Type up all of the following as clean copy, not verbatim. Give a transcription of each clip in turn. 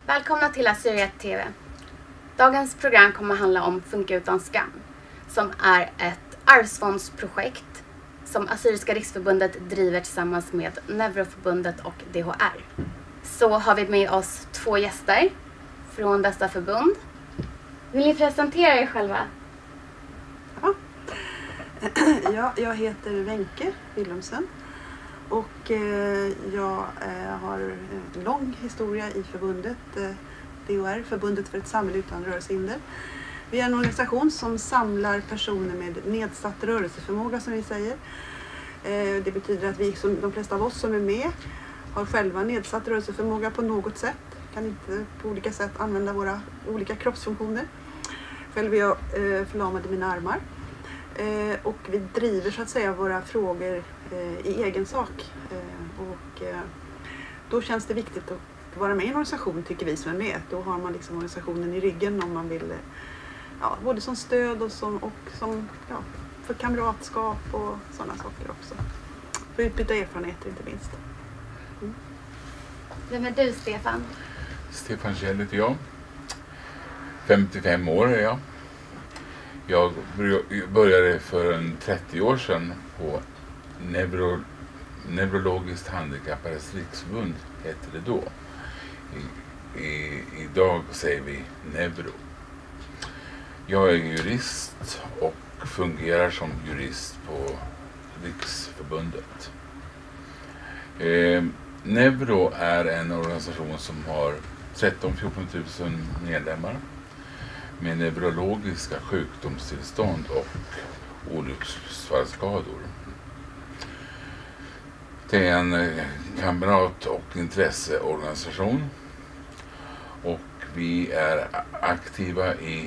Välkomna till Assyriet TV. Dagens program kommer att handla om Funka utan skam, som är ett arvsfondsprojekt som Assyriska riksförbundet driver tillsammans med Neuroförbundet och DHR. Så har vi med oss 2 gäster från dessa förbund. Vill ni presentera er själva? Ja, jag heter Wenke Willumsen och jag har en lång historia i förbundet DHR, Förbundet för ett samhälle utan rörelsehinder. Vi är en organisation som samlar personer med nedsatt rörelseförmåga, som vi säger. Det betyder att vi, som de flesta av oss som är med, har själva nedsatt rörelseförmåga på något sätt. Kan inte på olika sätt använda våra olika kroppsfunktioner. Själv är jag förlamad i mina armar. Och vi driver så att säga våra frågor i egen sak. Då känns det viktigt att vara med i en organisation, tycker vi som är med. Då har man liksom organisationen i ryggen om man vill, både som stöd och som för kamratskap och sådana saker också. För utbyta erfarenheter inte minst. Vem är du, Stefan? Stefan Kjell heter jag. 55 år är jag. Jag började för 30 år sedan på Neurologiskt handikappades riksförbund, hette det då. Idag säger vi Neuro. Jag är jurist och fungerar som jurist på riksförbundet. Neuro är en organisation som har 13-14 000 medlemmar med neurologiska sjukdomstillstånd och olycksfallsskador. Det är en kamrat- och intresseorganisation och vi är aktiva i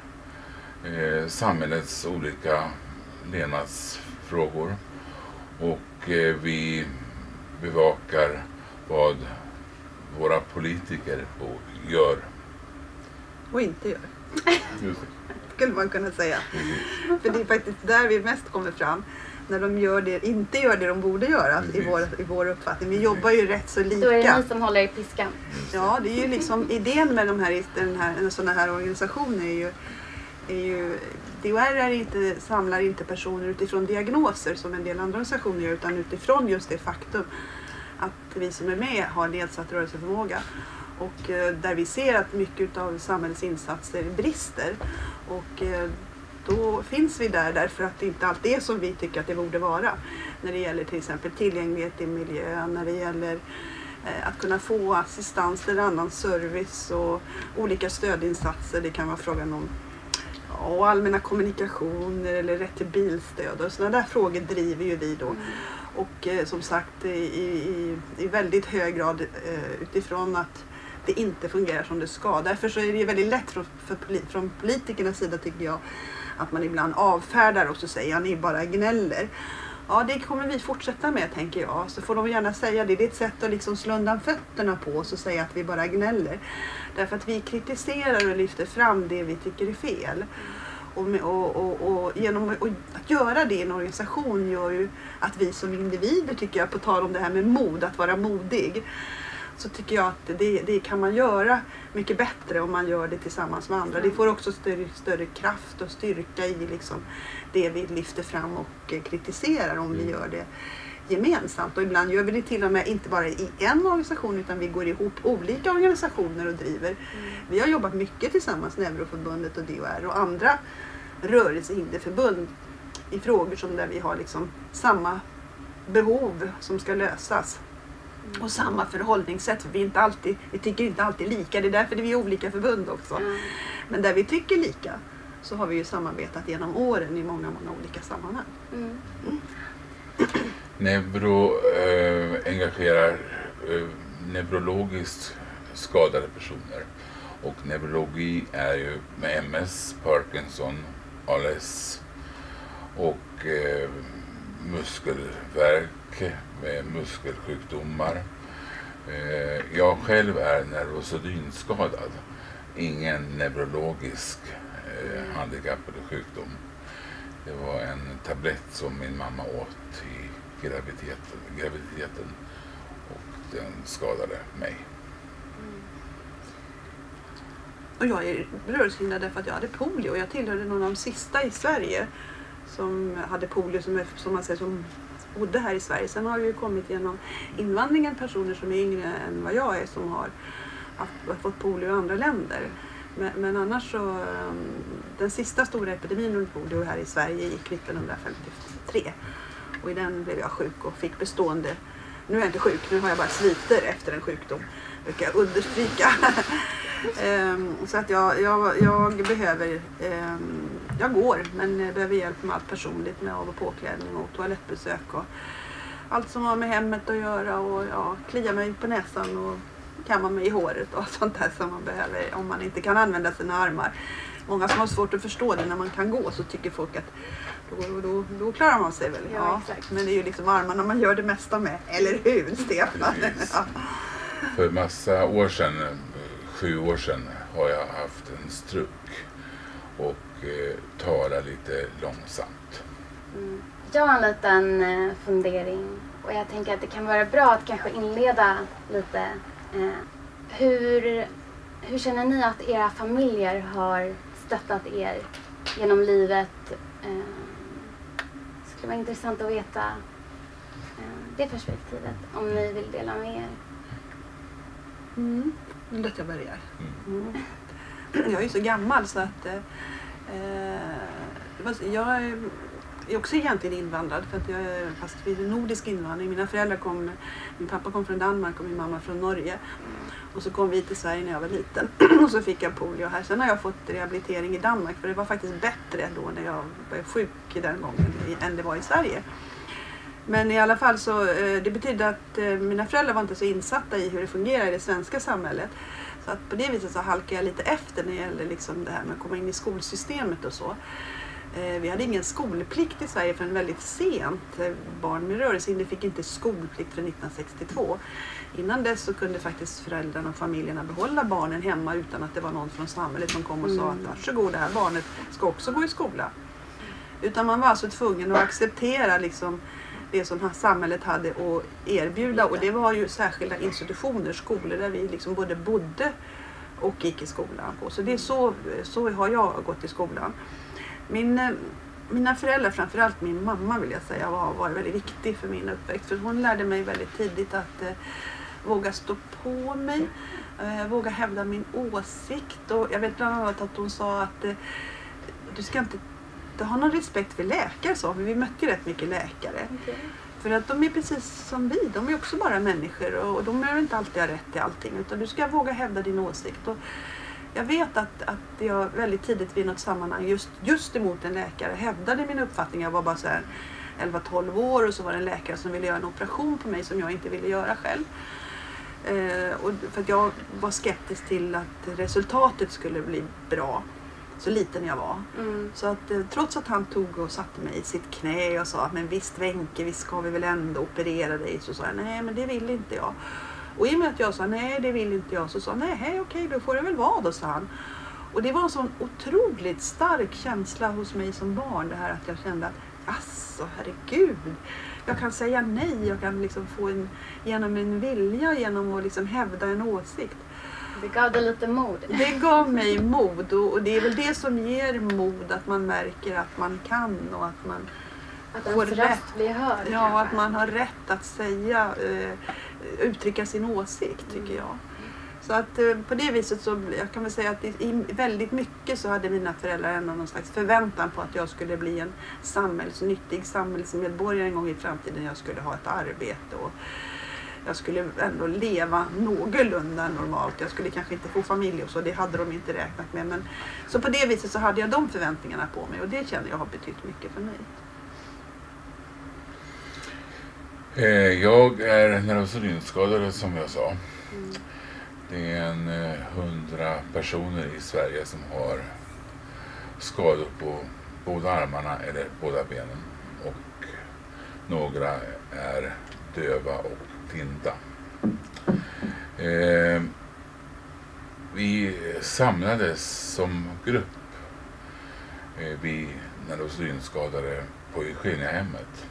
samhällets olika levnadsfrågor och vi bevakar vad våra politiker gör. Och inte gör. Just det. Skulle man kunna säga. För det är faktiskt där vi mest kommer fram. När de inte gör det de borde göra i vår uppfattning. Vi jobbar ju rätt så lika. Då är det ni som håller i piskan. Ja, det är ju liksom idén med en sån här organisation är ju DHR samlar inte personer utifrån diagnoser som en del andra organisationer gör, utan utifrån just det faktum att vi som är med har nedsatt rörelseförmåga. Och där vi ser att mycket av samhällets insatser brister. Och då finns vi där därför att det inte alltid är som vi tycker att det borde vara. När det gäller till exempel tillgänglighet i miljön, när det gäller att kunna få assistans eller annan service och olika stödinsatser. Det kan vara frågan om allmänna kommunikationer eller rätt till bilstöd. Och sådana där frågor driver ju vi då. Och som sagt i väldigt hög grad utifrån att det inte fungerar som det ska. Därför så är det väldigt lätt från politikernas sida, tycker jag, att man ibland avfärdar och så säger ni bara gnäller. Ja, det kommer vi fortsätta med, tänker jag. Så får de gärna säga det. Det är ett sätt att liksom slå undan fötterna på oss och säga att vi bara gnäller. Därför att vi kritiserar och lyfter fram det vi tycker är fel. Och genom att göra det i en organisation gör ju att vi som individer, tycker jag, på tal om det här med mod, att vara modig, så tycker jag att det kan man göra mycket bättre om man gör det tillsammans med andra. Det får också större kraft och styrka i liksom det vi lyfter fram och kritiserar om vi gör det gemensamt. Och ibland gör vi det till och med inte bara i en organisation, utan vi går ihop olika organisationer och driver. Vi har jobbat mycket tillsammans, Neuroförbundet och DHR och andra rörelsehinderförbund, i frågor som där vi har liksom samma behov som ska lösas. Och samma förhållningssätt, för vi tycker inte alltid lika. Det är därför vi är olika förbund också. Men där vi tycker lika så har vi ju samarbetat genom åren i många olika sammanhang. Neuro engagerar neurologiskt skadade personer. Och neurologi är ju med MS, Parkinson, ALS och muskelvärk med muskelsjukdomar. Jag själv är neurosedynskadad. Ingen neurologisk handikapp eller sjukdom. Det var en tablett som min mamma åt i graviditeten och den skadade mig. Och jag är rörelsehindrad därför att jag hade polio. Jag tillhörde någon av de sista i Sverige som hade polio, som man säger, som bodde här i Sverige. Sen har det ju kommit genom invandringen personer som är yngre än vad jag är som har fått polio i andra länder. Men annars så, den sista stora epidemin med polio här i Sverige gick 1953. Och i den blev jag sjuk och fick bestående. Nu är jag inte sjuk, nu har jag bara sviter efter en sjukdom. Brukar jag understryka. Så att jag behöver, jag går men behöver hjälp med allt personligt, med av- och påklädning och toalettbesök och allt som har med hemmet att göra, och klia mig på näsan och kamma mig i håret och sånt där som man behöver om man inte kan använda sina armar. Många som har svårt att förstå det, när man kan gå så tycker folk att då klarar man sig väl. Ja, exakt. Men det är ju liksom armarna man gör det mesta med, eller hur Stefan? Ja. För massa år sedan, 7 år sedan, har jag haft en struk och talar lite långsamt. Jag har en liten fundering och jag tänker att det kan vara bra att kanske inleda lite. Hur känner ni att era familjer har stöttat er genom livet? Det skulle vara intressant att veta det perspektivet, om ni vill dela med er. Vill att jag börjar? Jag är ju så gammal så att jag är också egentligen invandrad, för att jag är fast vid nordisk invandring. Mina föräldrar min pappa kom från Danmark och min mamma från Norge. Och så kom vi till Sverige när jag var liten och så fick jag polio här. Sen har jag fått rehabilitering i Danmark, för det var faktiskt bättre då när jag var sjuk den gången än det var i Sverige. Men i alla fall så, det betyder att mina föräldrar var inte så insatta i hur det fungerar i det svenska samhället. Så att på det viset så halkar jag lite efter när det gäller liksom det här med att komma in i skolsystemet och så. Vi hade ingen skolplikt i Sverige förrän väldigt sent. Barn med rörelsehinder fick inte skolplikt förrän 1962. Innan dess så kunde faktiskt föräldrarna och familjerna behålla barnen hemma utan att det var någon från samhället som kom och sa att varsågod, det här barnet ska också gå i skola. Utan man var alltså tvungen att acceptera liksom det som samhället hade att erbjuda, och det var ju särskilda institutioner, skolor där vi liksom både bodde och gick i skolan på. Så det är så har jag gått i skolan. Mina föräldrar, framförallt min mamma vill jag säga, var väldigt viktig för min uppväxt. För hon lärde mig väldigt tidigt att våga stå på mig, våga hävda min åsikt. Och jag vet bland annat att hon sa att du ska inte ha någon respekt för läkare, så vi mötte ju rätt mycket läkare. Okay. För att de är precis som vi, de är också bara människor och de behöver inte alltid ha rätt till allting, utan du ska våga hävda din åsikt. Och jag vet att jag väldigt tidigt vid något sammanhang just emot en läkare hävdade min uppfattning. Jag var bara så här 11-12 år och så var det en läkare som ville göra en operation på mig som jag inte ville göra själv. Och för att jag var skeptisk till att resultatet skulle bli bra. Så liten jag var. Så att trots att han tog och satte mig i sitt knä och sa, men visst Wenche, visst ska vi väl ändå operera dig, så sa jag, nej men det vill inte jag. Och i och med att jag sa nej, det vill inte jag, så sa han, nej okej, då får det väl vara då, sa han. Och det var en sån otroligt stark känsla hos mig som barn, det här att jag kände att, alltså herregud, jag kan säga nej, jag kan liksom få genom en vilja, genom att liksom hävda en åsikt. Det gav dig lite mod. Det gav mig mod, och det är väl det som ger mod, att man märker att man kan och att man får rätt blir hörd. Ja, och att man har rätt att säga, uttrycka sin åsikt, tycker jag. Så att på det viset så, jag kan väl säga att i väldigt mycket så hade mina föräldrar ändå någon slags förväntan på att jag skulle bli en nyttig samhällsmedborgare en gång i framtiden. Jag skulle ha ett arbete och jag skulle ändå leva någorlunda normalt. Jag skulle kanske inte få familj och så, det hade de inte räknat med. Men, så på det viset så hade jag de förväntningarna på mig, och det känner jag har betytt mycket för mig. Jag är neurosedynskadad, som jag sa. Det är 100 personer i Sverige som har skador på båda armarna eller båda benen. Och några är döva och blinda. Vi samlades som grupp, vi neurosedynskadade på Eugeniahemmet.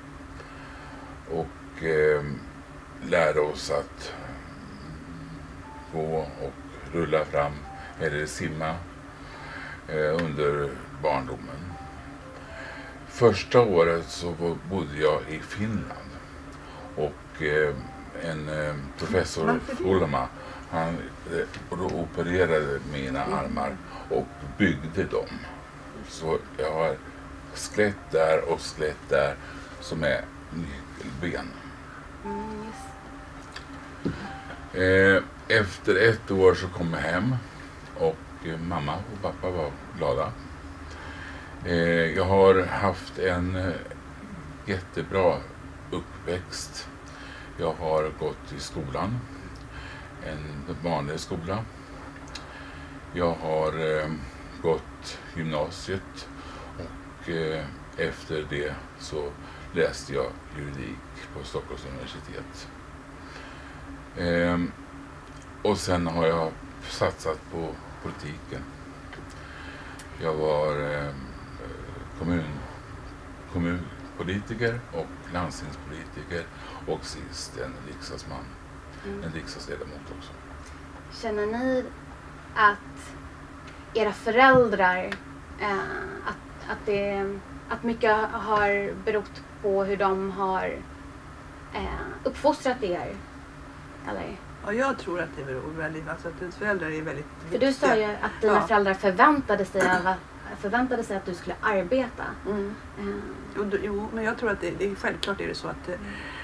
Och lärde oss att gå och rulla fram eller simma under barndomen. Första året så bodde jag i Finland och en professor Ulma, han opererade mina armar och byggde dem. Så jag har skelett där och skelett där som är nyckelben. Efter ett år så kom jag hem och mamma och pappa var glada. Jag har haft en jättebra uppväxt. Jag har gått i skolan, en vanlig skola. Jag har gått gymnasiet och efter det så läste jag juridik på Stockholms universitet. Och sen har jag satsat på politiken. Jag var kommunpolitiker och landstingspolitiker och sist en riksdagsman, en riksdagsledamot också. Känner ni att era föräldrar, att mycket har berott på hur de har uppfostrat er? Eller? Ja, jag tror att det beror väldigt, alltså att ens föräldrar är väldigt viktiga. För du sa ju att dina föräldrar förväntade sig att du skulle arbeta. Jo, men jag tror att det är självklart är det så att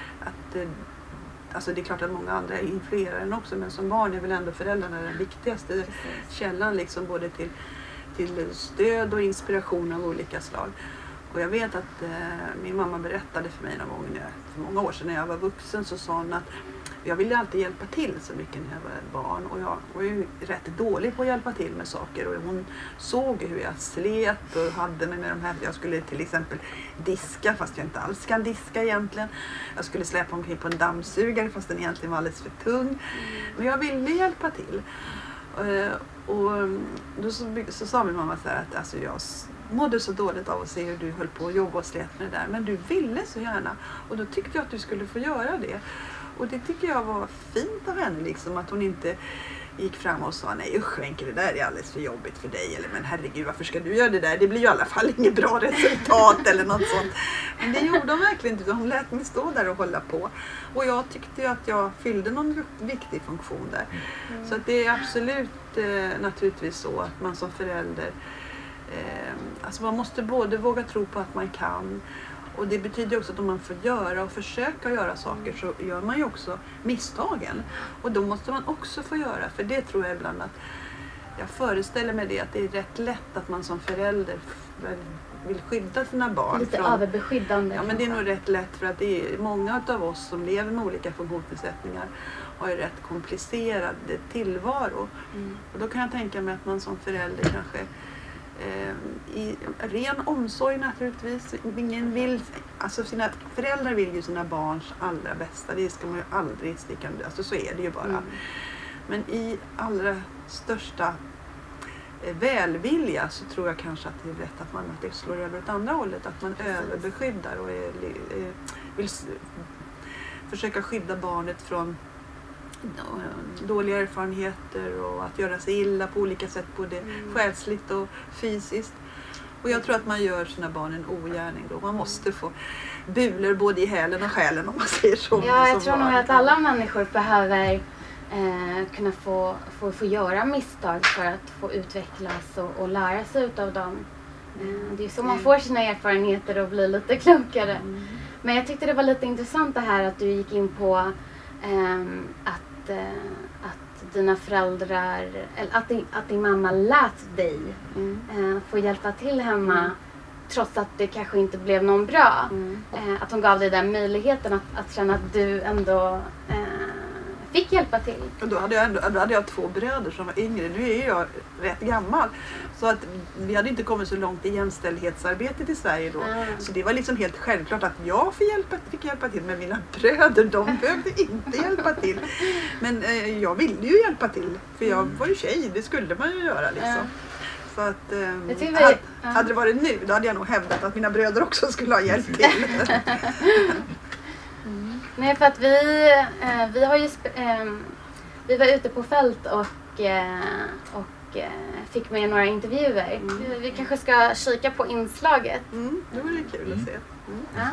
alltså det är klart att många andra influerar en också, men som barn är väl ändå föräldrarna den viktigaste källan liksom, både till stöd och inspiration av olika slag. Och jag vet att min mamma berättade för mig någon gång för många år sedan när jag var vuxen, så sa hon att jag ville alltid hjälpa till så mycket när jag var barn, och jag var ju rätt dålig på att hjälpa till med saker, och hon såg hur jag slet och hade mig med de här. Jag skulle till exempel diska fast jag inte alls kan diska egentligen. Jag skulle släppa omkring på en dammsugare fast den egentligen var alldeles för tung. Men jag ville hjälpa till. Och då så sa min mamma så här att alltså jag mådde så dåligt av att se hur du höll på att jobba och slet med det där, men du ville så gärna, och då tyckte jag att du skulle få göra det. Och det tycker jag var fint av henne, liksom, att hon inte gick fram och sa nej usch Wenche, det där är alldeles för jobbigt för dig, eller men herregud varför ska du göra det där, det blir ju i alla fall inget bra resultat eller något sånt. Men det gjorde hon verkligen inte, hon lät mig stå där och hålla på, och jag tyckte ju att jag fyllde någon viktig funktion där. Så att det är absolut naturligtvis så att man som förälder alltså man måste både våga tro på att man kan. Och det betyder också att om man får göra och försöka göra saker så gör man ju också misstagen. Och då måste man också få göra. För det tror jag ibland att jag föreställer mig det, att det är rätt lätt att man som förälder vill skydda sina barn. Lite överbeskyddande. Ja, men det är nog rätt lätt, för att det är många av oss som lever med olika funktionsnedsättningar har ju rätt komplicerad tillvaro. Och då kan jag tänka mig att man som förälder kanske i ren omsorg naturligtvis. Ingen vill, alltså sina föräldrar vill ju sina barns allra bästa. Det ska man ju aldrig sticka under. Alltså så är det ju bara. Men i allra största välvilja så tror jag kanske att det är rätt att man det slår över åt andra hållet. Att man överbeskyddar och vill försöka skydda barnet från dåliga erfarenheter och att göra sig illa på olika sätt, både själsligt och fysiskt. Och jag tror att man gör sina barn en ogärning då. Man måste få bulor både i hälen och själen, om man säger så. Ja, jag tror nog att alla människor behöver kunna få göra misstag för att få utvecklas och lära sig utav dem. Det är så man får sina erfarenheter och blir lite klokare. Men jag tyckte det var lite intressant det här att du gick in på att dina föräldrar, eller att din mamma lät dig få hjälpa till hemma trots att det kanske inte blev någon bra. Att hon gav dig den möjligheten att känna att du ändå fick hjälpa till. Och då hade jag 2 bröder som var yngre. Nu är jag rätt gammal. Så att vi hade inte kommit så långt i jämställdhetsarbetet i Sverige då. Så det var liksom helt självklart att jag fick hjälpa till, med mina bröder. De behövde inte hjälpa till. Men jag ville ju hjälpa till. För jag var ju tjej, det skulle man ju göra liksom. Så att hade det varit nu, då hade jag nog hävdat att mina bröder också skulle ha hjälpt till. Nej, för att vi har ju vi var ute på fält och fick med några intervjuer. Vi kanske ska kika på inslaget. Det vore kul att se. Ja.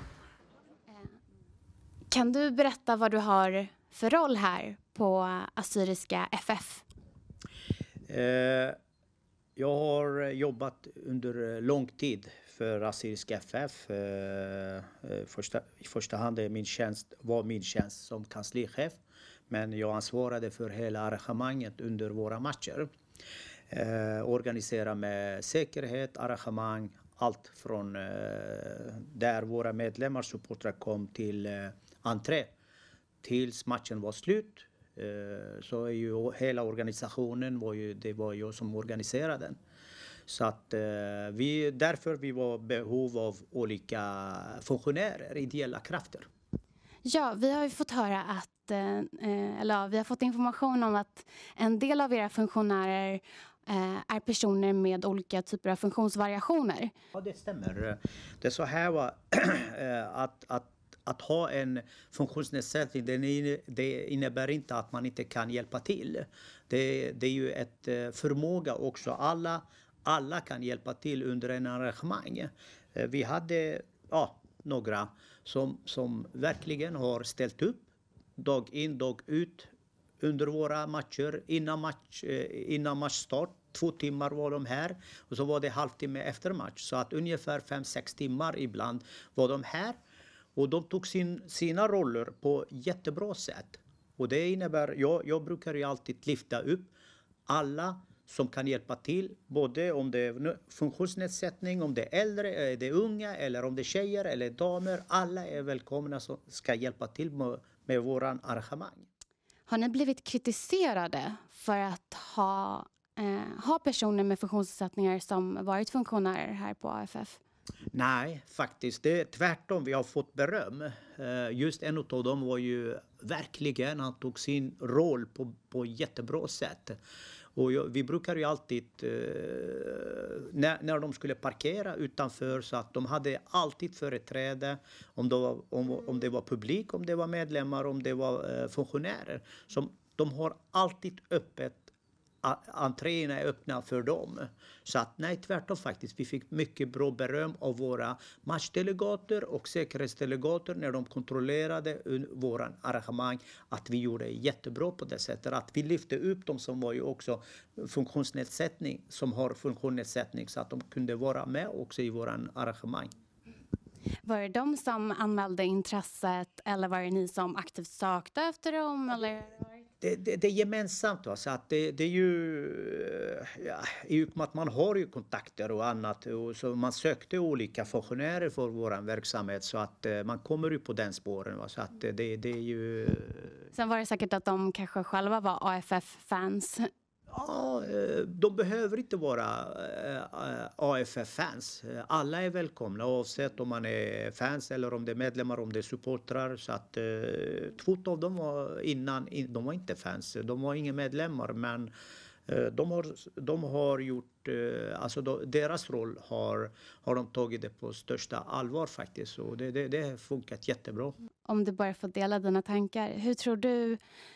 Kan du berätta vad du har för roll här på Assyriska FF? Jag har jobbat under lång tid för Assyriska FF. I första hand är min tjänst som kanslichef. Men jag ansvarade för hela arrangemanget under våra matcher. Organisera med säkerhet, arrangemang, allt från där våra medlemmar, supportrar kom till entré tills matchen var slut. Så är ju hela organisationen det var jag som organiserade den. Så att därför vi var behov av olika funktionärer, ideella krafter. Ja, vi har ju fått höra att vi har fått information om att en del av era funktionärer är personer med olika typer av funktionsvariationer. Ja, det stämmer. Det är så här att ha en funktionsnedsättning, det innebär inte att man inte kan hjälpa till. Det är ju ett förmåga också. Alla kan hjälpa till under en arrangemang. Vi hade några som verkligen har ställt upp dag in, dag ut under våra matcher. Innan matchstart, 2 timmar var de här. Och så var det halvtimme efter match. Så att ungefär 5-6 timmar ibland var de här. Och de tog sina roller på jättebra sätt. Och det innebär, jag brukar ju alltid lyfta upp alla som kan hjälpa till. Både om det är funktionsnedsättning, om det är äldre, det är unga eller om det är tjejer eller damer. Alla är välkomna som ska hjälpa till med våran arrangemang. Har ni blivit kritiserade för att ha personer med funktionsnedsättningar som varit funktionärer här på AFF? Nej, faktiskt. Det är tvärtom. Vi har fått beröm. Just en av dem var ju verkligen, han tog sin roll på jättebra sätt. Och vi brukar ju alltid, när de skulle parkera utanför, så att de hade alltid företräde om det var publik, om det var medlemmar, om det var funktionärer. De har alltid öppet. Entréerna är öppna för dem. Så att nej, tvärtom faktiskt. Vi fick mycket bra beröm av våra matchdelegater och säkerhetsdelegater när de kontrollerade våran arrangemang. Att vi gjorde jättebra på det sättet. Att vi lyfte upp dem som var ju också funktionsnedsättning, som har funktionsnedsättning, så att de kunde vara med också i våran arrangemang. Var det de som anmälde intresset eller var det ni som aktivt sökte efter dem? Eller? Det är gemensamt. Va? Så att det är ju, i och med att man har ju kontakter och annat. Och så man sökte olika funktionärer för vår verksamhet. Så att man kommer ju på den spåren. Va? Så att det är ju... Sen var det säkert att de kanske själva var AFF-fans. Ja, de behöver inte vara AFF-fans. Alla är välkomna oavsett om man är fans eller om det är medlemmar, om det är supportrar. Så att 2 av dem var de var inte fans, de var inga medlemmar, men de har gjort, alltså deras roll har de tagit det på största allvar faktiskt. Och det har funkat jättebra. Om du bara får dela dina tankar, hur tror du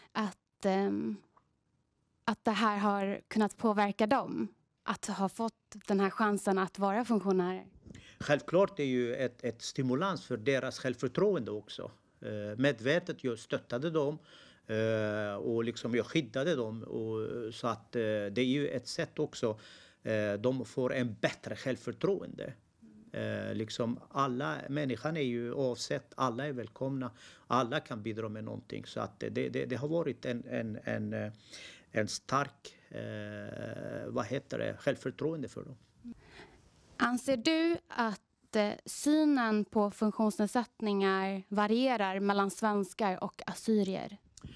att det här har kunnat påverka dem? Att ha fått den här chansen att vara funktionärer? Självklart är ju ett stimulans för deras självförtroende också. Medvetet jag stöttade dem och liksom jag skyddade dem. Så att det är ju ett sätt också. De får en bättre självförtroende. Liksom människan är ju oavsett, alla är välkomna. Alla kan bidra med någonting. Så att det har varit en stark självförtroende för dem. Anser du att synen på funktionsnedsättningar varierar mellan svenskar och assyrier?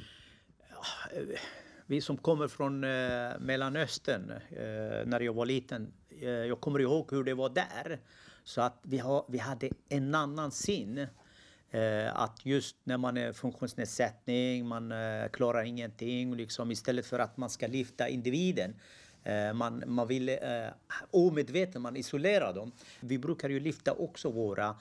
Vi som kommer från Mellanöstern, när jag var liten, jag kommer ihåg hur det var där. Så att vi hade en annan syn. Att just när man är funktionsnedsättning, man klarar ingenting, liksom, istället för att man ska lyfta individen. Man vill omedveten, man isolerar dem. Vi brukar ju lyfta också våra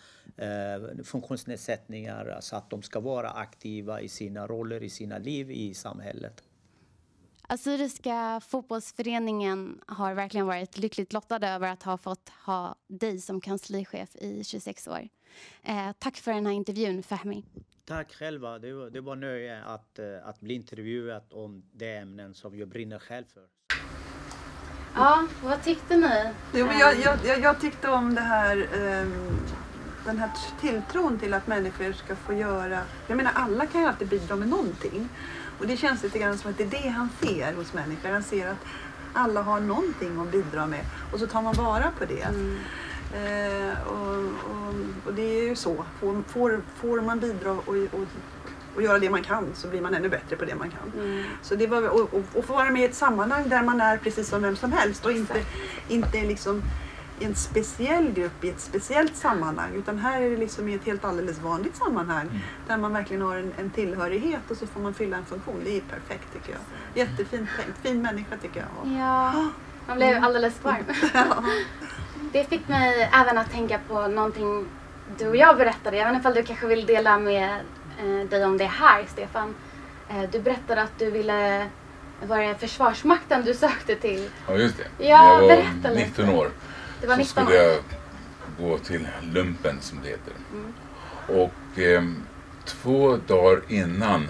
funktionsnedsättningar så att de ska vara aktiva i sina roller, i sina liv i samhället. Assyriska fotbollsföreningen har verkligen varit lyckligt lottade över att ha fått ha dig som kanslichef i 26 år. Tack för den här intervjun, Fahmi. Tack själva. Det var nöje att bli intervjuad om det ämnen som jag brinner själv för. Ja, vad tyckte ni? Jo, men jag tyckte om det här, den här tilltron till att människor ska få göra... Jag menar, alla kan ju alltid bidra med någonting. Och det känns lite grann som att det är det han ser hos människor. Han ser att alla har någonting att bidra med. Och så tar man vara på det. Och det är ju så. Får man bidra och göra det man kan, så blir man ännu bättre på det man kan. Så det var och få vara med i ett sammanhang där man är precis som vem som helst. Och inte liksom i en speciell grupp i ett speciellt sammanhang, utan här är det liksom i ett helt alldeles vanligt sammanhang där man verkligen har en tillhörighet och så får man fylla en funktion. Det är perfekt, tycker jag. Jättefint tänkt. Fin människa, tycker jag. Ja, man blev alldeles varm. Ja. Det fick mig även att tänka på någonting du och jag berättade. Jag vet inte om du kanske vill dela med dig om det här, Stefan. Du berättade att du ville... Var det Försvarsmakten du sökte till? Ja, just det. Ja, jag berätta var lite. 19 år. Det var 19 så skulle jag gå till lumpen, som det heter. Och 2 dagar innan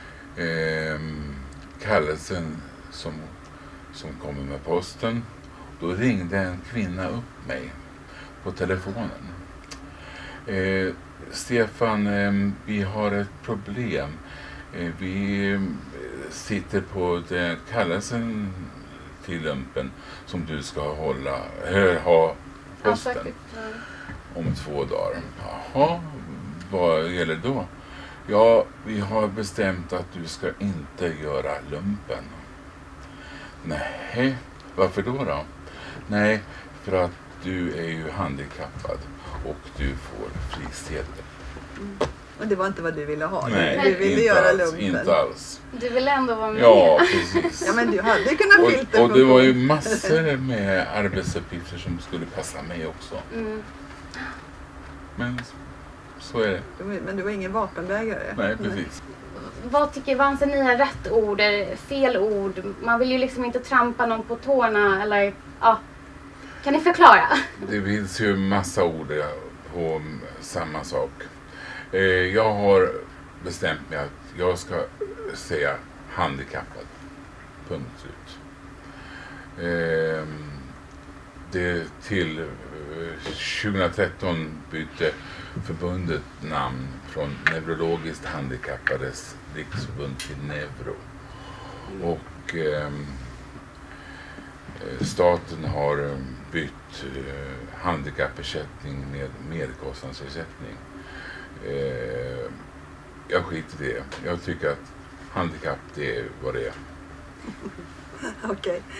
kallelsen som kommer med posten, då ringde en kvinna upp mig på telefonen. Stefan, vi har ett problem. Vi sitter på den kallelsen till lumpen som du ska ha posten om 2 dagar. Jaha, vad gäller då? Ja, vi har bestämt att du ska inte göra lumpen. Nej, varför då? Nej, för att du är ju handikappad och du får frisedel. Och det var inte vad du ville ha. Nej, du ville göra lumpen. Inte alls. Du ville ändå vara med. Ja, precis. Ja, men du hade kunnat filter. Och det var ju massor med arbetsuppgifter som skulle passa mig också. Men så är det. Men du var ingen vapenvägrare. Nej, precis. Vad anser ni är rätt ord, fel ord? Man vill ju liksom inte trampa någon på tårna, eller ja. Kan ni förklara? Det finns ju massa ord på samma sak. Jag har bestämt mig att jag ska säga handikappad. Punkt ut. Det till 2013 bytte förbundet namn från Neurologiskt handikappades riksförbund till Neuro. Och staten har bytt handikappersättning med merkostnadsersättning. Jag skiter i det. Jag tycker att handikapp, det är vad det är. Okej.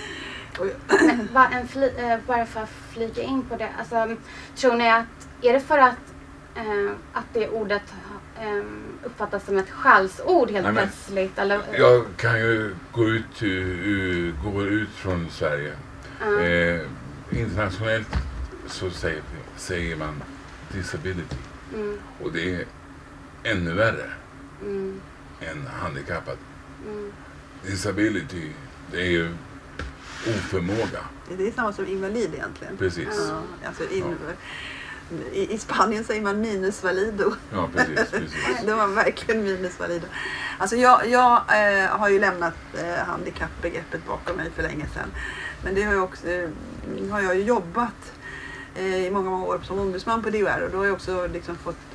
Bara för att flika in på det. Alltså, tror ni att, är det för att det ordet uppfattas som ett skällsord helt plötsligt? Eller? Jag kan ju gå ut från Sverige. Internationellt så säger man disability. Och det är ännu värre än handikappad. Disability, det är ju oförmåga. Det är samma som invalid egentligen. Precis. Ja, alltså i Spanien säger man minusvalido. Ja, precis. Det var verkligen minusvalido. Alltså jag har ju lämnat handikappbegreppet bakom mig för länge sedan. Men det har jag ju jobbat i många år som ombudsman på DHR, och då har jag också liksom fått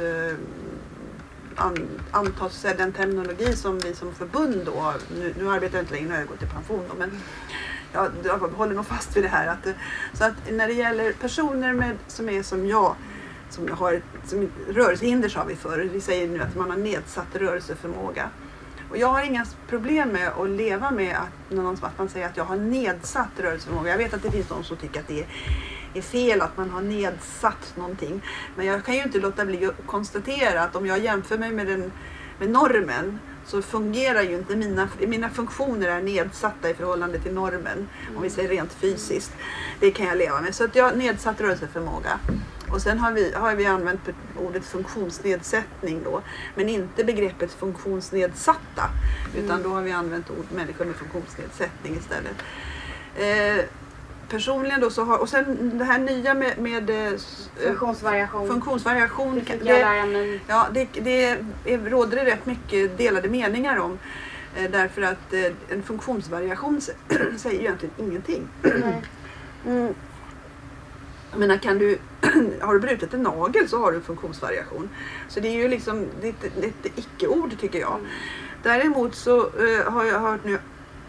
anta den terminologi som vi som förbund då har. Nu arbetar jag inte längre, nu har jag gått i pension då, men jag håller nog fast vid det här. Så att när det gäller personer som är som jag, som har rörelsehinder, så har vi förr. Vi säger nu att man har nedsatt rörelseförmåga. Och jag har inga problem med att leva med att man säger att jag har nedsatt rörelseförmåga. Jag vet att det finns de som tycker att det är fel att man har nedsatt någonting. Men jag kan ju inte låta bli att konstatera att om jag jämför mig med normen, så fungerar ju inte mina funktioner är nedsatta i förhållande till normen. Om vi säger rent fysiskt. Det kan jag leva med. Så att jag har nedsatt rörelseförmåga. Och sen har vi använt ordet funktionsnedsättning då, men inte begreppet funktionsnedsatta, utan då har vi använt ord människor med funktionsnedsättning istället. Personligen då så har, och sen det här nya med funktionsvariation det råder det rätt mycket delade meningar om, därför att en funktionsvariation säger egentligen ingenting. Jag menar, har du brutit en nagel så har du en funktionsvariation. Så det är ju liksom ett icke-ord, tycker jag. Däremot så har jag hört nu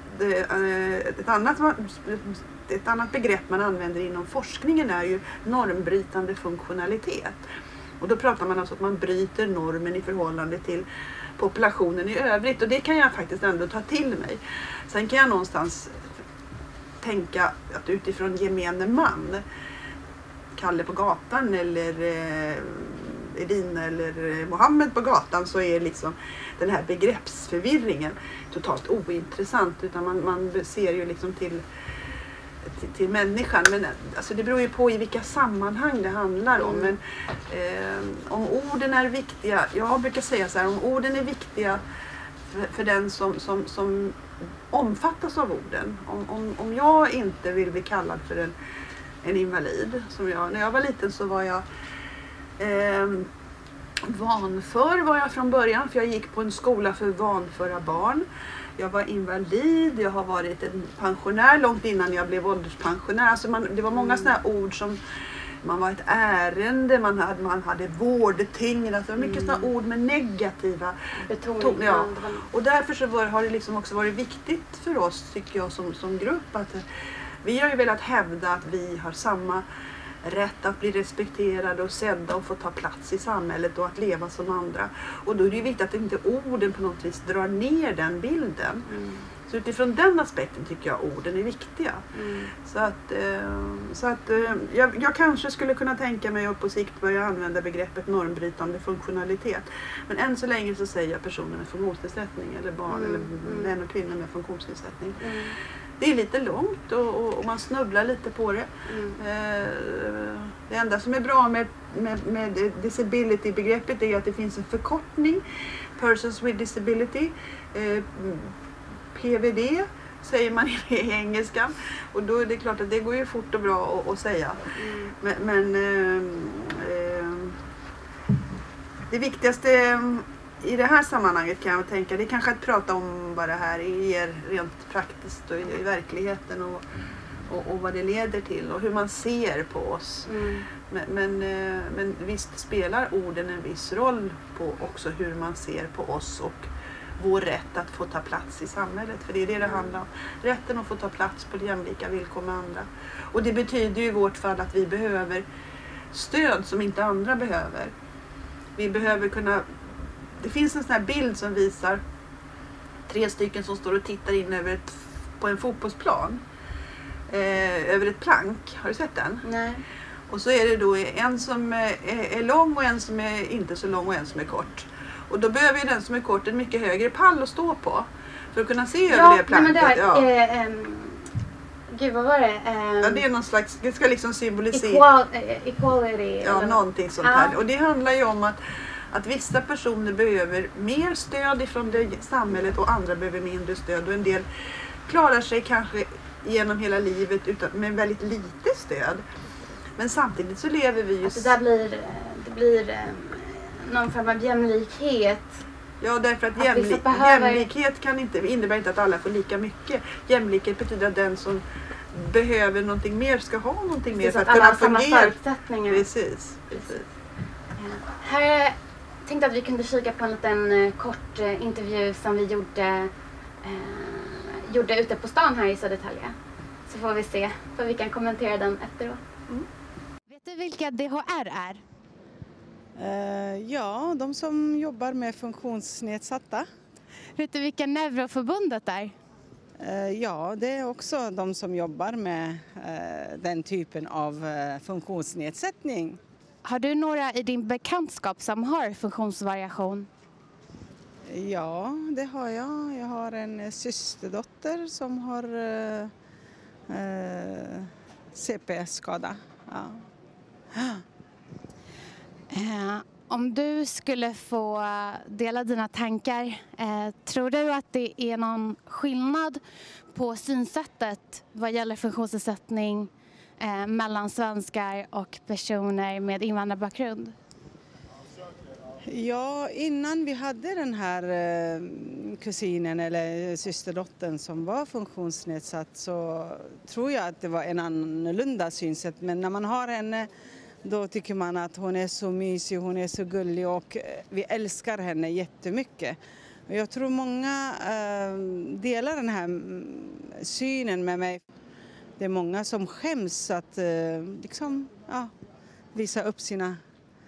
ett annat begrepp man använder inom forskningen är ju normbrytande funktionalitet. Och då pratar man alltså att man bryter normen i förhållande till populationen i övrigt. Och det kan jag faktiskt ändå ta till mig. Sen kan jag någonstans tänka att utifrån gemene man, Kalle på gatan eller Edin eller Mohammed på gatan, så är liksom den här begreppsförvirringen totalt ointressant, utan man ser ju liksom till människan. Men alltså det beror ju på i vilka sammanhang det handlar om. Men om orden är viktiga, jag brukar säga så här, om orden är viktiga för den som omfattas av orden. Om jag inte vill bli kallad för en invalid, när jag var liten så var jag vanför var jag från början, för jag gick på en skola för vanföra barn. Jag var invalid, jag har varit en pensionär långt innan jag blev ålderspensionär. Alltså det var många sådana här ord som, man var ett ärende, man hade vårdtyngd, alltså mycket sådana ord med negativa betoning. Ja. Och därför så har det liksom också varit viktigt för oss, tycker jag, som grupp, att vi har ju velat hävda att vi har samma rätt att bli respekterade och sedda och få ta plats i samhället och att leva som andra. Och då är det ju viktigt att inte orden på något vis drar ner den bilden. Så utifrån den aspekten tycker jag orden är viktiga. Så att jag kanske skulle kunna tänka mig att på sikt börja använda begreppet normbrytande funktionalitet. Men än så länge så säger jag personer med funktionsnedsättning eller barn eller män och kvinnor med funktionsnedsättning. Det är lite långt och man snubblar lite på det. Det enda som är bra med disability-begreppet är att det finns en förkortning. Persons with disability. PVD säger man i engelskan. Och då är det klart att det går ju fort och bra att säga. Men det viktigaste i det här sammanhanget kan jag tänka, det är kanske att prata om vad det här är rent praktiskt och i verkligheten och vad det leder till och hur man ser på oss. Men visst spelar orden en viss roll på också hur man ser på oss och vår rätt att få ta plats i samhället. För det är det handlar om. Rätten att få ta plats på jämlika villkor med andra. Och det betyder ju i vårt fall att vi behöver stöd som inte andra behöver. Vi behöver kunna... Det finns en sån här bild som visar 3 stycken som står och tittar in på en fotbollsplan. Över ett plank. Har du sett den? Nej. Och så är det då en som är lång och en som är inte så lång och en som är kort. Och då behöver ju den som är kort en mycket högre pall att stå på. För att kunna se över det planket. Gud, vad var det? Ja, det är någon slags, det ska liksom symbolisera equality. Ja, någonting sånt här. Och det handlar ju om att vissa personer behöver mer stöd ifrån det samhället och andra behöver mindre stöd. Och en del klarar sig kanske genom hela livet med väldigt lite stöd. Men samtidigt så lever vi ju... Att det blir någon form av jämlikhet. Ja, därför att jämlikhet innebär inte att alla får lika mycket. Jämlikhet betyder att den som behöver någonting mer ska ha någonting mer för att kunna fungera. Samma förutsättningar. Precis. Här tänkte att vi kunde kika på en liten kort intervju som vi gjorde ute på stan här i Södertälje. Så får vi se, för vi kan kommentera den efteråt. Vet du vilka DHR är? Ja, de som jobbar med funktionsnedsatta. Vet du vilka Neuroförbundet är? Ja, det är också de som jobbar med den typen av funktionsnedsättning. Har du några i din bekantskap som har funktionsvariation? Ja, det har jag. Jag har en systerdotter som har CP-skada. Ja. Om du skulle få dela dina tankar, tror du att det är någon skillnad på synsättet vad gäller funktionsnedsättning mellan svenskar och personer med invandrarbakgrund? Ja, innan vi hade den här kusinen eller systerdottern som var funktionsnedsatt så tror jag att det var en annorlunda synsätt. Men när man har henne då tycker man att hon är så mysig, hon är så gullig och vi älskar henne jättemycket. Och jag tror många delar den här synen med mig. Det är många som skäms att visa upp sina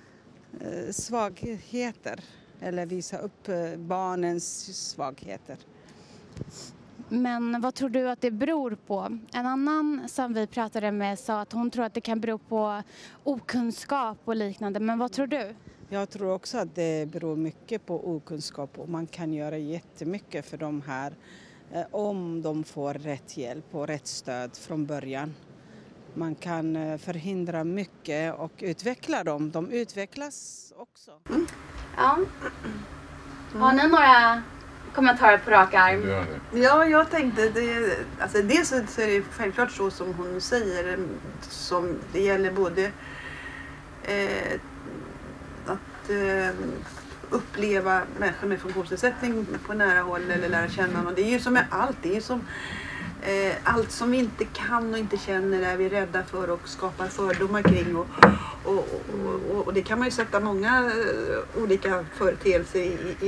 svagheter eller visa upp barnens svagheter. Men vad tror du att det beror på? En annan som vi pratade med sa att hon tror att det kan bero på okunskap och liknande. Men vad tror du? Jag tror också att det beror mycket på okunskap och man kan göra jättemycket för de här om de får rätt hjälp och rätt stöd från början. Man kan förhindra mycket och utveckla dem. De utvecklas också. Ja. Har ni några kommentarer på rak arm? Ja, jag tänkte, dels så är det självklart så som hon säger, som det gäller både att uppleva människor med funktionsnedsättning på nära håll eller lära känna någon. Det är ju som med allt, det är ju som allt som vi inte kan och inte känner är vi rädda för och skapar fördomar kring och det kan man ju sätta många olika företeelser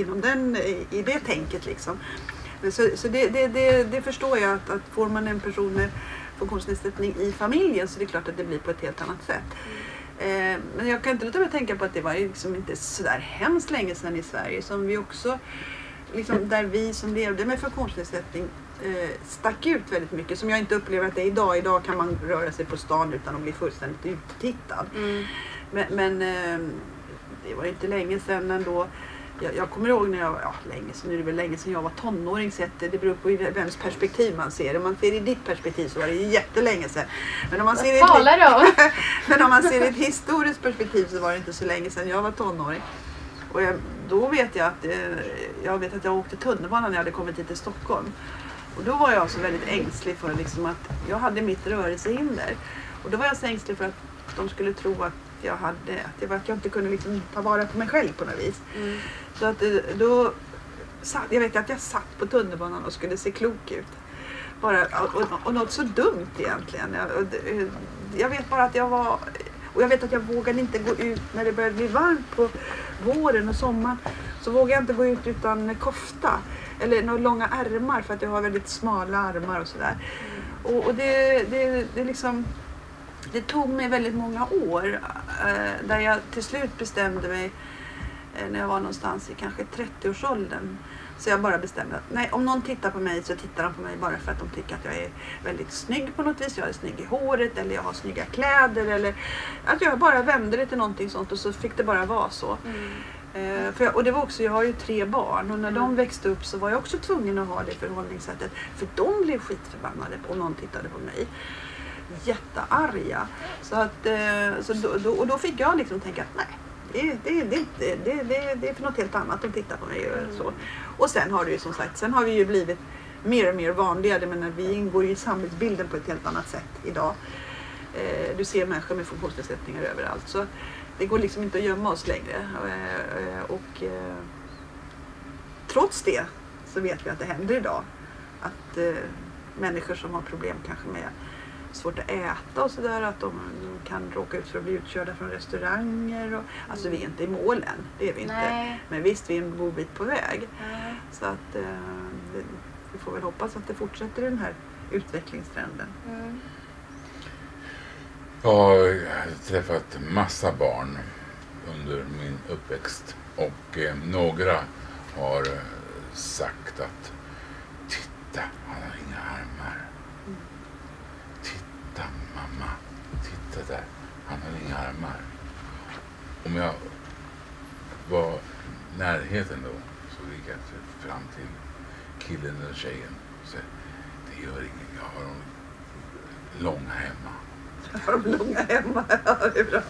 i det tänket liksom. Så det förstår jag att får man en person med funktionsnedsättning i familjen så är det klart att det blir på ett helt annat sätt. Men jag kan inte låta mig tänka på att det var liksom inte så där hemskt länge sedan i Sverige som vi också liksom, där vi som levde med funktionsnedsättning stack ut väldigt mycket som jag inte upplever att det är idag. Idag kan man röra sig på stan utan att bli fullständigt uttittad. Men det var inte länge sedan ändå. Jag kommer ihåg när jag var, nu är det väl länge sedan jag var tonåring, så det beror på vems perspektiv man ser. Om man ser i ditt perspektiv så var det jättelänge sedan. Men om man ser men om man ser i ett historiskt perspektiv så var det inte så länge sedan jag var tonåring. Och då vet jag att jag åkte tunnelbanan när jag hade kommit hit till Stockholm. Och då var jag så väldigt ängslig för liksom att jag hade mitt rörelsehinder. Och då var jag så ängslig för att de skulle tro att jag inte kunde liksom ta vara på mig själv på något vis. Så att då jag vet att jag satt på tunnelbanan och skulle se klok ut. Bara, och något så dumt egentligen. Jag vet bara att och jag vet att jag vågade inte gå ut när det började bli varmt på våren och sommaren. Så vågade jag inte gå ut utan kofta. Eller några långa ärmar för att jag har väldigt smala armar och sådär. Och det liksom... Det tog mig väldigt många år där jag till slut bestämde mig när jag var någonstans i kanske 30-årsåldern. Så jag bara bestämde att nej, om någon tittar på mig så tittar de på mig bara för att de tycker att jag är väldigt snygg på något vis. Jag är snygg i håret eller jag har snygga kläder eller att jag bara vände det till någonting sånt och så fick det bara vara så. Och det var också, jag har ju 3 barn och när de växte upp så var jag också tvungen att ha det förhållningssättet. För de blev skitförbannade om någon tittade på mig. Jättearga. Så att, och då fick jag liksom tänka att nej, det är för något helt annat att titta på mig och så. Och sen har det ju som sagt, sen har vi ju blivit mer och mer vanliga, men vi ingår i samhällsbilden på ett helt annat sätt idag. Du ser människor med funktionsnedsättningar överallt, så det går liksom inte att gömma oss längre. Och trots det så vet vi att det händer idag att människor som har problem kanske med svårt att äta och sådär, att de kan råka ut för att bli utkörda från restauranger. Alltså vi är inte i mål än, det är vi inte. Nej. Men visst, vi är en god bit på väg. Så att vi får väl hoppas att det fortsätter den här utvecklingstrenden. Jag har träffat massa barn under min uppväxt och några har sagt att titta, han har inga armar. Titta mamma, titta där, han har inga armar. Om jag var närheten då så gick jag fram till killen eller tjejen och sa, det gör inget, jag har dem långa hemma. Har de långa hemma? Ja, det är bra.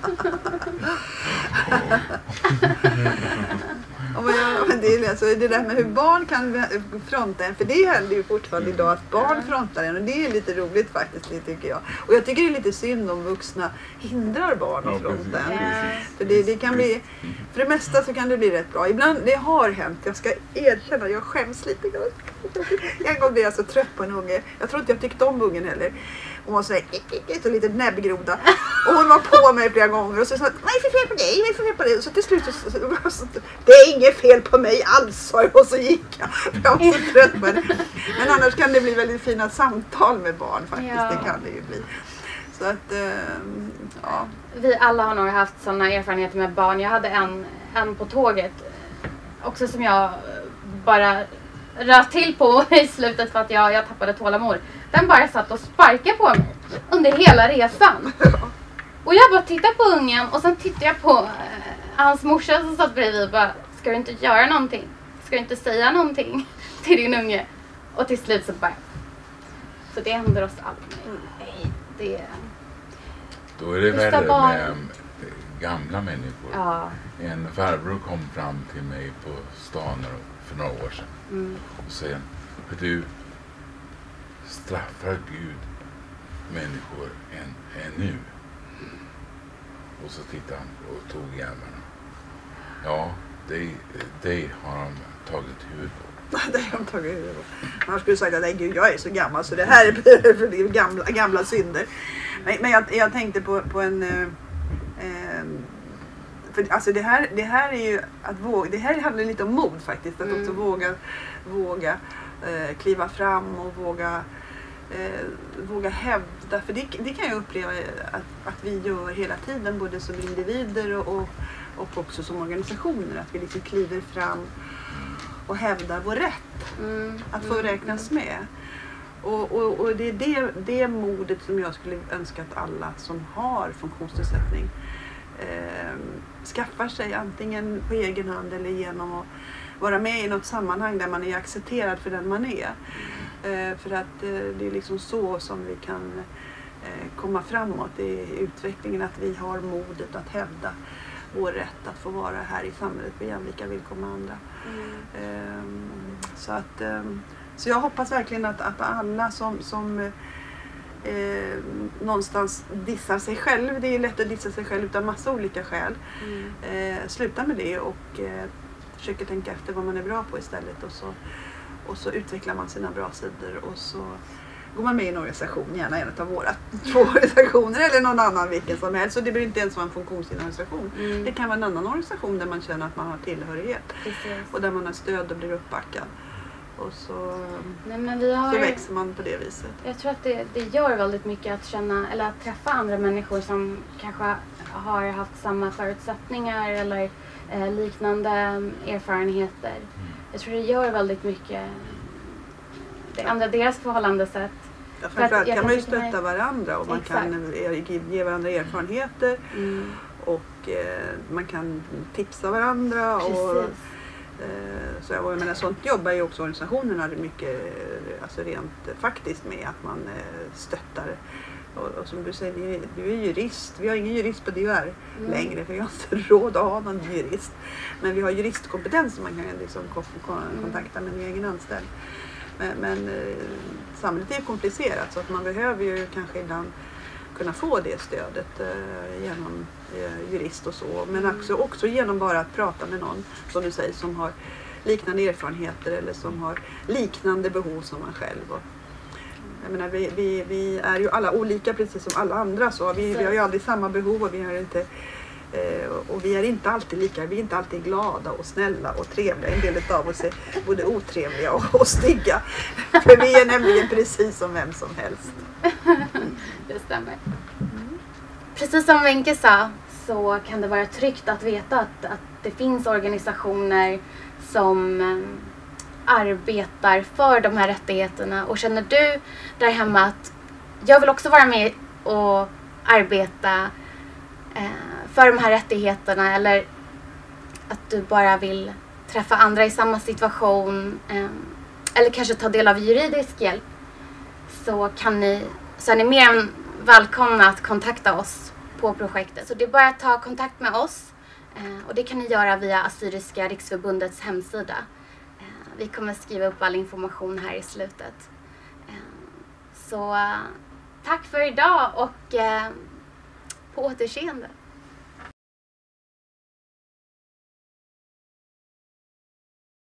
Men det är alltså det där med hur barn kan fronta en, för det händer ju fortfarande idag att barn frontar en, och det är lite roligt faktiskt, det tycker jag. Och jag tycker det är lite synd om vuxna hindrar barn att fronta en. För det kan bli, för det mesta så kan det bli rätt bra. Ibland, det har hänt, jag ska erkänna, jag skäms lite grann. En gång blev jag så trött på en unge, jag tror inte jag tyckte om ungen heller. Hon var sådär och lite näbbgroda. Och hon var på mig flera gånger och så sa vad är det för fel på dig? Vad är det för fel på dig? Så till slut så det är inget fel på mig alls, sa jag, och så gick jag. Jag var så trött på henne. Men annars kan det bli väldigt fina samtal med barn faktiskt. Ja. Det kan det ju bli. Så att, ja. Vi alla har nog haft sådana erfarenheter med barn. Jag hade en på tåget också som jag bara röt till på i slutet för att jag tappade tålamod. Den bara satt och sparkade på mig under hela resan. Och jag bara tittade på ungen och sen tittade jag på hans morsa som satt bredvid och bara, ska du inte göra någonting? Ska du inte säga någonting till din unge? Och till slut så bara, så det händer oss aldrig. Nej, det... Då är det värre med gamla människor. Ja. En farbror kom fram till mig på stan för några år sedan. Och säger, du, straffar Gud människor ännu? Och så tittade han och tog i armarna. Ja, det har de tagit huvud på. Det har de tagit huvud på. Man skulle sagt att nej gud, jag är så gammal så det här är gamla synder. Men jag tänkte på en... för alltså det här är ju att våga, det här handlar lite om mod faktiskt. Att också våga kliva fram och våga hävda. För det kan jag uppleva att vi gör hela tiden, både som individer och också som organisationer. Att vi liksom kliver fram och hävdar vår rätt. Att få räknas med. Och det är det modet som jag skulle önska att alla som har funktionsnedsättning skaffar sig, antingen på egen hand eller genom att vara med i något sammanhang där man är accepterad för den man är. För att det är liksom så som vi kan komma framåt i utvecklingen, att vi har modet att hävda vår rätt att få vara här i samhället på jämlika villkor med andra. Så jag hoppas verkligen att alla som någonstans dissar sig själv, det är lätt att dissa sig själv utan massa olika skäl, sluta med det och försöker tänka efter vad man är bra på istället, och så utvecklar man sina bra sidor och så går man med i en organisation, gärna en av våra 2 organisationer eller någon annan vilken som helst. Så det behöver inte ens vara en funktionsorganisation. Det kan vara en annan organisation där man känner att man har tillhörighet. Precis. Och där man har stöd och blir uppbackad. Och så växer man på det viset. Jag tror att det gör väldigt mycket att känna, eller att träffa andra människor som kanske har haft samma förutsättningar eller liknande erfarenheter. Jag tror det gör väldigt mycket. Det ändrar deras förhållandesätt. Ja, framförallt kan man ju stötta varandra och man kan ge varandra erfarenheter och man kan tipsa varandra. Och, så jag menar, sånt jobbar ju också organisationerna mycket, alltså rent faktiskt, med att man stöttar. Och som du säger, du är jurist. Vi har ingen jurist på DHR längre, för vi har inte råd att ha någon jurist. Men vi har juristkompetens som man kan liksom kontakta med en egen anställd. Men samhället är komplicerat, så att man behöver ju kanske ibland kunna få det stödet genom jurist och så. Men också genom bara att prata med någon, som du säger, som har liknande erfarenheter eller som har liknande behov som man själv. Och, jag menar, vi är ju alla olika precis som alla andra, så vi har ju aldrig samma behov, och vi är inte alltid lika, vi är inte alltid glada och snälla och trevliga. En del av oss är både otrevliga och stygga. För vi är nämligen precis som vem som helst. Det stämmer. Precis som Wenche sa, så kan det vara tryggt att veta att det finns organisationer som arbetar för de här rättigheterna. Och känner du där hemma att jag vill också vara med och arbeta för de här rättigheterna, eller att du bara vill träffa andra i samma situation, eller kanske ta del av juridisk hjälp, så är ni mer än välkomna att kontakta oss på projektet. Så det är bara att ta kontakt med oss och det kan ni göra via Assyriska riksförbundets hemsida. Vi kommer skriva upp all information här i slutet. Så tack för idag och på återseende.